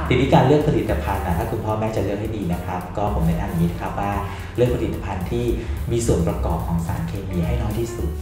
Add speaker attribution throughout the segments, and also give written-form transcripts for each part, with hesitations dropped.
Speaker 1: ทีนี้การเลือกผลิตภัณฑ์นะถ้าคุณพ่อแม่จะเลือกให้ดีนะครับก็ผมแนะนำอย่างนี้ครับว่าเลือกผลิตภัณฑ์ที่มีส่วนประกอบของสารเคมีให้น้อยที่สุด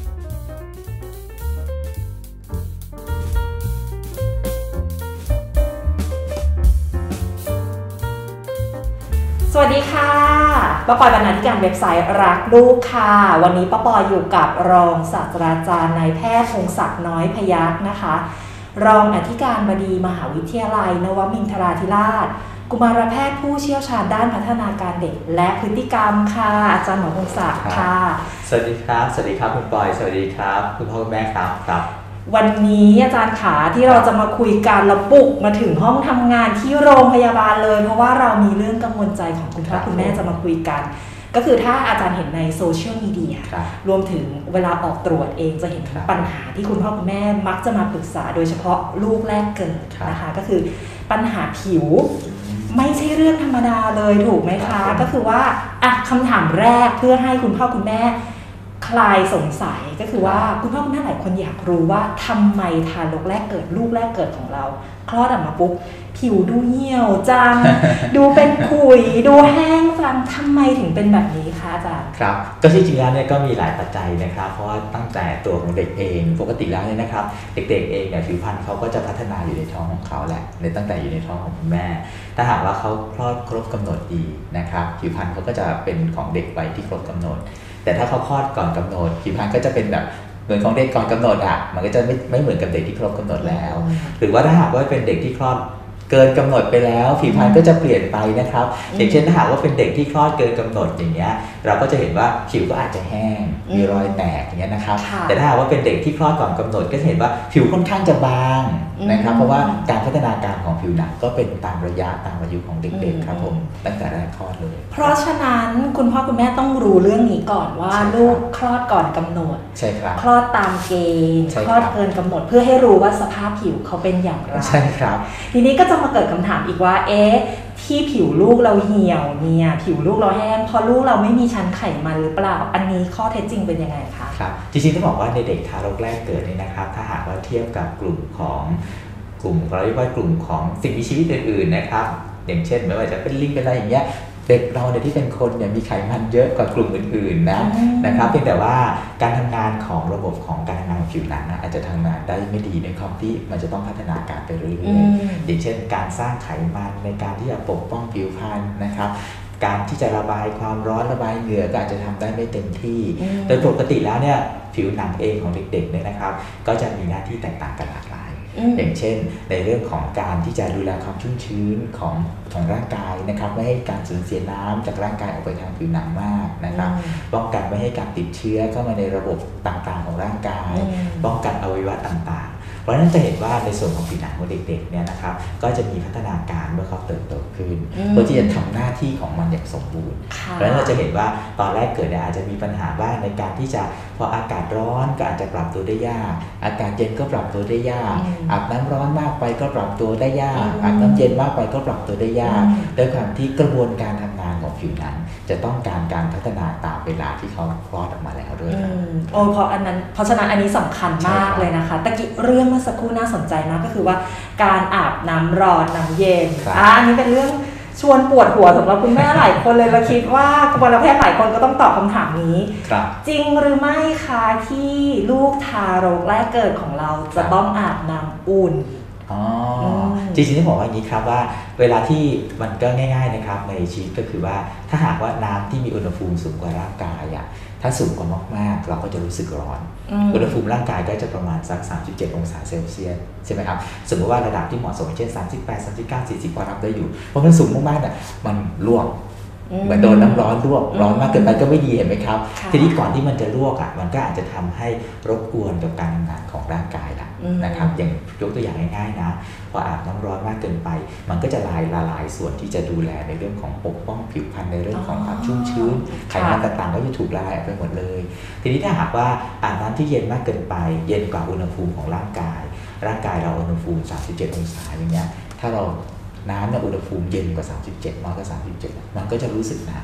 Speaker 2: สวัสดีค่ะป้าปอยบรรณาธิการเว็บไซต์รักลูกค่ะวันนี้ป้าปอยอยู่กับรองศาสตราจารย์นายแพทย์พงศักดิ์น้อยพยัคฆ์นะคะรองอธิการบดีมหาวิทยาลัยนวมินทราธิราชกุมารแพทย์ผู้เชี่ยวชาญด้านพัฒนาการเด็กและพฤติกรรมค่ะอาจารย์หมอพงศักดิ์ค่ะ
Speaker 1: สวัสดีครับสวัสดีครับคุณปอยสวัสดีครับคุณพ่อคุณแม่ครับ
Speaker 2: วันนี้อาจารย์ขาที่เราจะมาคุยกันเราบุกมาถึงห้องทำงานที่โรงพยาบาลเลยเพราะว่าเรามีเรื่องกังวลใจของคุณพ่อคุณแม่จะมาคุยกันก็คือถ้าอาจารย์เห็นในโซเชียลมีเดียรวมถึงเวลาออกตรวจเองจะเห็นปัญหาที่คุณพ่อคุณแม่มักจะมาปรึกษาโดยเฉพาะลูกแรกเกิดนะคะก็คือปัญหาผิวไม่ใช่เรื่องธรรมดาเลยถูกไหมคะก็คือว่าคำถามแรกเพื่อให้คุณพ่อคุณแม่คลายสงสัยก็คือว่าคุณพ่อคุณแม่หลายคนอยากรู้ว่าทำไมทารกแรกเกิดลูกแรกเกิดของเราคลอดออกมาปุ๊บผิวดูเหี่ยวจัง ดูเป็นขุยดูแห้งจังทำไมถึงเป็นแบบนี้คะอาจารย์
Speaker 1: ครับก็ที่จริงแล้วเนี่ยก็มีหลายปัจจัยนะครับเพราะว่าตั้งแต่ตัวของเด็กเองปกติแล้วเนี่ยนะครับเด็กๆเองเนี่ยผิวพรรณเขาก็จะพัฒนาอยู่ในท้องของเขาแหละในตั้งแต่อยู่ในท้องของคุณแม่ถ้าหากว่าเขาคลอดครบกำหนดดีนะครับผิวพรรณเขาก็จะเป็นของเด็กวัยที่ครบกำหนดแต่ถ้าเขาคลอดก่อนกำหนดผิวพรรณก็จะเป็นแบบเหมือนของเด็กก่อนกำหนดมันก็จะไม่เหมือนกับเด็กที่ครบกำหนดแล้วหรือว่าถ้าหากว่าเป็นเด็กที่คลอดเกินกำหนดไปแล้วผิวพรรณก็จะเปลี่ยนไปนะครับอย่างเช่นถ้าหากว่าเป็นเด็กที่คลอดเกินกำหนดอย่างเงี้ยเราก็จะเห็นว่าผิวก็อาจจะแห้งมีรอยแตกอย่างเงี้ยนะครับแต่ถ้าหากว่าเป็นเด็กที่คลอดก่อนกำหนดก็จะเห็นว่าผิวค่อนข้างจะบางนะครับเพราะว่าการพัฒนาการของผิวหนังก็เป็นตามระยะตามอายุของเด็กๆครับผมตั้งแต่แรกคลอดเลย
Speaker 2: เพราะฉะนั้นคุณพ่อคุณแม่ต้องรู้เรื่องนี้ก่อนว่าลูกคลอดก่อนกำหนด
Speaker 1: ใช่ครับ
Speaker 2: คลอดตามเกณฑ์คลอดเกินกำหนดเพื่อให้รู้ว่าสภาพผิวเขาเป็นอย่างไร
Speaker 1: ใช่ครับ
Speaker 2: ทีนี้ก็จะมาเกิดคำถามอีกว่าที่ผิวลูกเราเหี่ยวเนี่ยผิวลูกเราแห้งเพราะลูกเราไม่มีชั้นไขมันหรือเปล่าอันนี้ข้อเท็จจริงเป็นยังไงคะ
Speaker 1: ครับจริงๆต้องบอกว่าในเด็กทารกแรกเกิดนี่นะครับถ้าหากว่าเทียบกับกลุ่มเราเรียกว่ากลุ่มของสิ่งมีชีวิตอื่นๆนะครับอย่างเช่นไม่ว่าจะเป็นลิงเป็นอะไรอย่างเงี้ยเด็กเราเนี่ยที่เป็นคนเนี่ยมีไขมันเยอะกว่ากลุ่มอื่นๆนะครับเพียงแต่ว่าการทำงานของระบบของการทำงานของผิวหนังอาจจะทำงานได้ไม่ดีในความที่มันจะต้องพัฒนาการไปเรื่อยๆอย่างเช่นการสร้างไขมันในการที่จะปกป้องผิวพรรณนะครับการที่จะระบายความร้อนระบายเหงื่อก็อาจจะทำได้ไม่เต็มที่โดยปกติแล้วเนี่ยผิวหนังเองของเด็กๆเนี่ยนะครับก็จะมีหน้าที่แตกต่างกันหลากหลายอย่างเช่นในเรื่องของการที่จะดูแลความชุ่มชื้นของร่างกายนะครับไม่ให้การสูญเสียน้ำจากร่างกายออกไปทางผิวหนังมากนะครับป้องกันไม่ให้การติดเชื้อเข้ามาในระบบต่างๆของร่างกายป้องกันอวัยวะต่างๆเพราะฉะนั้นจะเห็นว่าในส่วนของผิวหนังของเด็กๆเนี่ยนะครับก็จะมีพัฒนาการเมื่อเขาเติบโตขึ้นเพื่อที่จะทำหน้าที่ของมันอย่างสมบูรณ์เพราะฉะนั้นเราจะเห็นว่าตอนแรกเกิดอาจจะมีปัญหาบ้างในการที่จะพออากาศร้อนก็อาจจะปรับตัวได้ยากอากาศเย็นก็ปรับตัวได้ยากอาบน้ำร้อนมากไปก็ปรับตัวได้ยากอาบน้ำเย็นมากไปก็ปรับตัวได้ยากด้วยความที่กระบวนการทำงานของผิวหนังจะต้องการพัฒนาตามเวลาที่เขาคลอดออกมาแล้วด้วยครับ
Speaker 2: เพราะฉะนั้นอันนี้สำคัญมากเลยนะคะตะกี้เรื่องเมื่อสักครู่น่าสนใจมากก็คือว่าการอาบน้ำร้อนน้ำเย็นอันนี้เป็นเรื่องชวนปวดหัวสำหรับคุณแม่หลายคนเลยเราคิดว่ากุมารแพทย์หลายคนก็ต้องตอบคำถามนี้จริงหรือไม่คะที่ลูกทารกแรกเกิดของเราจะต้องอาบน้ำอุ่น
Speaker 1: จริงๆต้องบอกว่าอย่างนี้ครับว่าเวลาที่มันก็ง่ายๆนะครับในชีวิตก็คือว่าถ้าหากว่าน้ำที่มีอุณหภูมิสูงกว่าร่างกายถ้าสูงกว่ามากๆเราก็จะรู้สึกร้อนอุณหภูมิร่างกายก็จะประมาณสัก37 องศาเซลเซียสใช่ไหมครับสมมติว่าระดับที่เหมาะสมเช่น38 39 40พอรับได้อยู่เพราะมันสูงมากๆเนี่ยมันลวกเหมือนโดนน้ำร้อนลวกร้อนมากเกินไปก็ไม่ดีเห็นไหมครับทีนี้ก่อนที่มันจะลวกมันก็อาจจะทำให้รบกวนกับการทำงานของร่างกายนะครับอย่างยกตัวอย่างง่ายๆนะพออาบน้ำร้อนมากเกินไปมันก็จะละลายส่วนที่จะดูแลในเรื่องของปกป้องผิวพรรณในเรื่องของความชุ่มชื้นไขมันต่างๆก็จะถูกละลายไปหมดเลยทีนี้ถ้าหากว่าอาบน้ำที่เย็นมากเกินไปเย็นกว่าอุณหภูมิของร่างกายเราอุณหภูมิ37 องศาอย่างเงี้ยถ้าเราน้ำในอุณหภูมิเย็นกว่า37น้อยกว่า37มันก็จะรู้สึกหนาว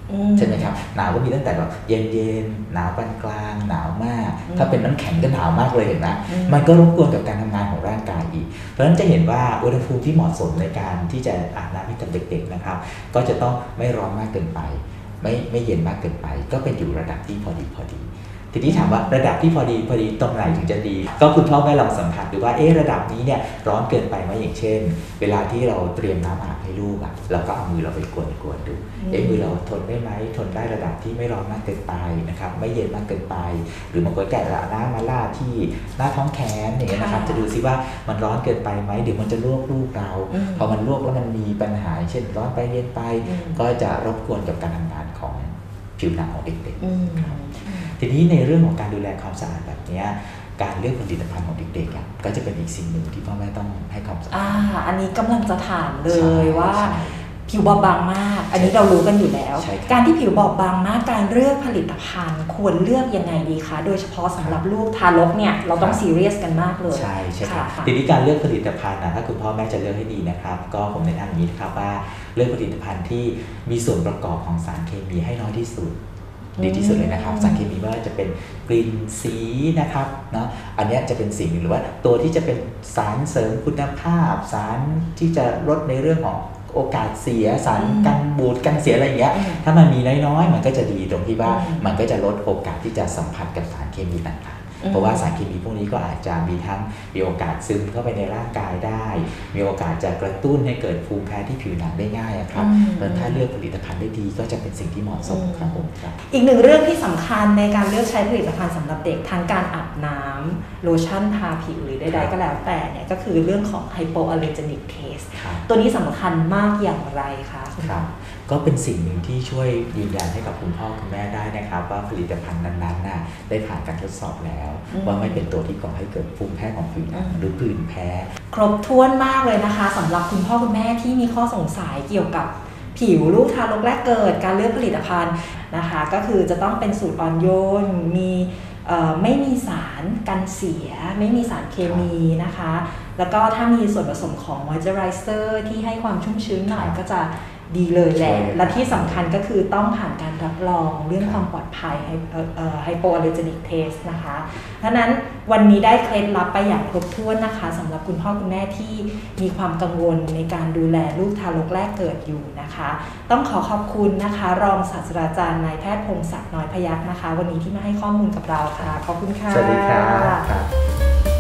Speaker 1: ใช่ไหมครับหนาวก็มีตั้งแต่แบบเย็นๆหนาวปานกลางหนาวมากถ้าเป็นน้ำแข็งก็หนาวมากเลยเห็นไหมมันก็รบกวนกับการทำงานของร่างกายอีกเพราะฉะนั้นจะเห็นว่าอุณหภูมิที่เหมาะสมในการที่จะอาบน้ำให้กับเด็กๆนะครับก็จะต้องไม่ร้อนมากเกินไปไม่เย็นมากเกินไปก็เป็นอยู่ระดับที่พอดีทีนี้ถามว่าระดับที่พอดีตรงไหนถึงจะดีก็คุณพ่อแม่ลองสัมผัสดูว่าระดับนี้เนี่ยร้อนเกินไปไหมอย่างเช่นเวลาที่เราเตรียมน้ำอาบให้ลูกเราก็เอามือเราไปกวนดูมือเราทนได้ไหมทนได้ระดับที่ไม่ร้อนมากเกินไปนะครับไม่เย็นมากเกินไปหรือบางคนแกะน้ำมาลาดที่หน้าท้องแขนอย่างเงี้ยนะครับจะดูซิว่ามันร้อนเกินไปไหมเดี๋ยวมันจะลวกลูกเราพอมันลวกแล้วมันมีปัญหาเช่นร้อนไปเย็นไปก็จะรบกวนกับการทำงานของผิวหนังของเด็กๆทีนี้ในเรื่องของการดูแลความสะอาดแบบนี้การเลือกผลิตภัณฑ์ของเด็กๆก็จะเป็นอีกสิ่งหนึ่งที่พ่อแม่ต้องให้ความสำคัญ
Speaker 2: อันนี้กำลังจะถามเลยว่าผิวบอบบางมากอันนี้เรารู้กันอยู่แล้วการที่ผิวบอบบางมากการเลือกผลิตภัณฑ์ควรเลือกยังไงดีคะโดยเฉพาะสำหรับลูกทารกเนี่ยเราต้องซีเรียสกันมากเลย
Speaker 1: ใช่ครับทีนี้การเลือกผลิตภัณฑ์ถ้าคุณพ่อแม่จะเลือกให้ดีนะครับก็ผมแนะนำอย่างนี้ครับว่าเลือกผลิตภัณฑ์ที่มีส่วนประกอบของสารเคมีให้น้อยที่สุดดีที่สุดเลยนะครับสารเคมีไม่ว่าจะเป็นกลิ่นสีนะครับเนาะอันนี้จะเป็นสิ่งหรือว่าตัวที่จะเป็นสารเสริมคุณภาพสารที่จะลดในเรื่องของโอกาสเสียสารกันบูดกันเสียอะไรอย่างเงี้ยถ้ามันมีน้อยๆมันก็จะดีตรงที่ว่ามันก็จะลดโอกาสที่จะสัมผัสกับสารเคมีต่างๆเพราะว่าสารเคมีพวกนี้ก็อาจจะมีโอกาสซึมเข้าไปในร่างกายได้มีโอกาสจะกระตุ้นให้เกิดภูมิแพ้ที่ผิวหนังได้ง่ายครับแล้วถ้าเลือกผลิตภัณฑ์ได้ดีก็จะเป็นสิ่งที่เหมาะสมครับผมครับ
Speaker 2: อีกหนึ่งเรื่องที่สำคัญในการเลือกใช้ผลิตภัณฑ์สำหรับเด็กทั้งการอาบน้ำโลชั่นทาผิวหรือใดๆก็แล้วแต่เนี่ยก็คือเรื่องของ hypoallergenic test ตัวนี้สำคัญมากอย่างไรคะ
Speaker 1: ครับก็เป็นสิ่งหนึ่งที่ช่วยยืนยันให้กับคุณพ่อคุณแม่ได้นะครับว่าผลิตภัณฑ์นั้นๆได้ผ่านการทดสอบแล้วว่าไม่เป็นตัวที่ก่อให้เกิดภูมิแพ้ของผิวหนังหรือผื่นแพ้
Speaker 2: ครบถ้วนมากเลยนะคะสำหรับคุณพ่อคุณแม่ที่มีข้อสงสัยเกี่ยวกับผิวลูกทารกแรกเกิดการเลือกผลิตภัณฑ์นะคะก็คือจะต้องเป็นสูตรอ่อนโยนไม่มีสารกันเสียไม่มีสารเคมีนะคะแล้วก็ถ้ามีส่วนผสมของ moisturizer ที่ให้ความชุ่มชื้นหน่อยก็จะดีเลยแหละและที่สำคัญก็คือต้องผ่านการรับรองเรื่องความปลอดภัยhypoallergenic test นะคะเพราะนั้นวันนี้ได้เคล็ดลับไปอย่างครบถ้วนนะคะสำหรับคุณพ่อคุณแม่ที่มีความกังวลในการดูแลลูกทารกแรกเกิดอยู่นะคะต้องขอบคุณนะคะรองศาสตราจารย์นายแพทย์พงศักดิ์น้อยพยัคฆ์นะคะวันนี้ที่มาให้ข้อมูลกับเราค่ะขอบคุณค่ะ
Speaker 1: สวัสดีครับ